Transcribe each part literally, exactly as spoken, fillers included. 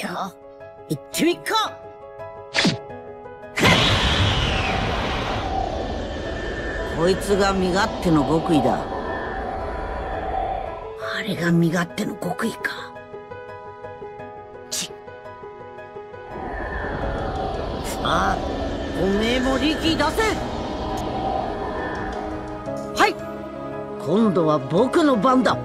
じゃあ行ってみっか。こいつが身勝手の極意だ。あれが身勝手の極意か。ちっ。さあ、おめえも力出せ。はい、今度は僕の番だ。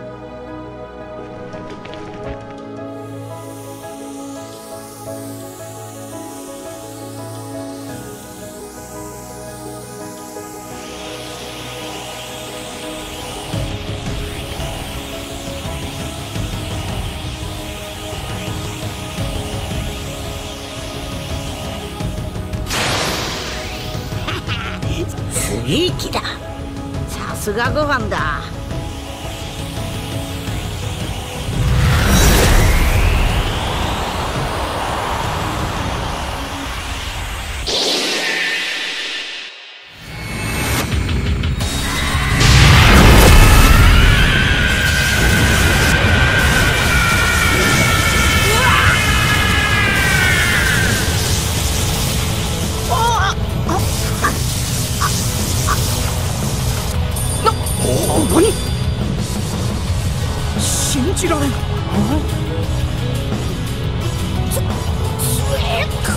いい気だ。さすがご飯だ。 信じられん。つ、つえか。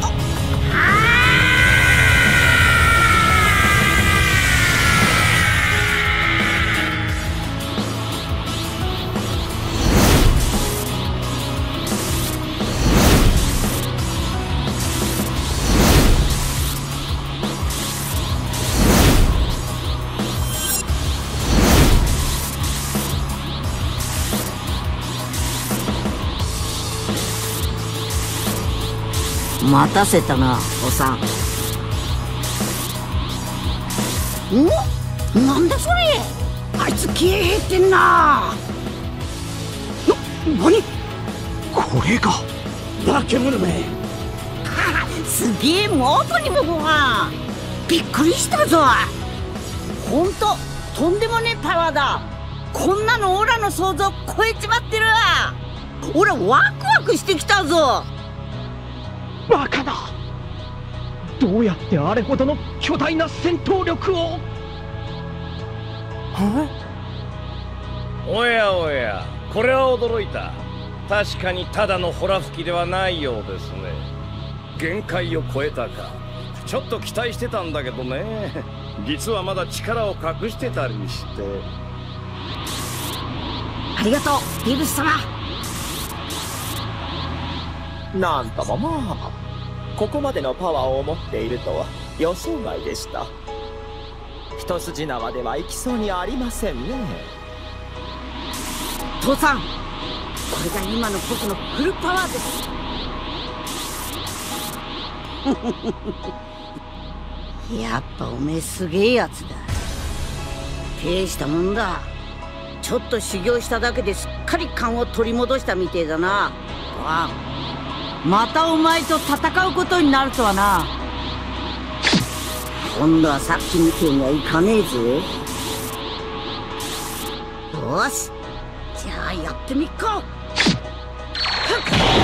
待たせたな、おさん。お、なんだそれ。あいつ気合入ってんな。 な、何これが。 化け物め。すげえ、元にもご飯。びっくりしたぞ。ほんととんでもねえパワーだ。こんなのオラの想像超えちまってるわ。オラワクワクしてきたぞ。 バカだ。どうやってあれほどの巨大な戦闘力を。 おやおや、これは驚いた。確かにただのホラ吹きではないようですね。限界を超えたか。ちょっと期待してたんだけどね。実はまだ力を隠してたりして。 ありがとう、ビブス様。 なんともまあ、ここまでのパワーを持っているとは予想外でした。一筋縄ではいきそうにありませんね。 父さん、これが今の僕のフルパワーです。やっぱおめえすげえやつだ。大したもんだ。ちょっと修行しただけですっかり勘を取り戻したみてえだな。ああ、またお前と戦うことになるとはな。今度はさっきみてえにはいかねえぜ。よし、じゃあやってみっか。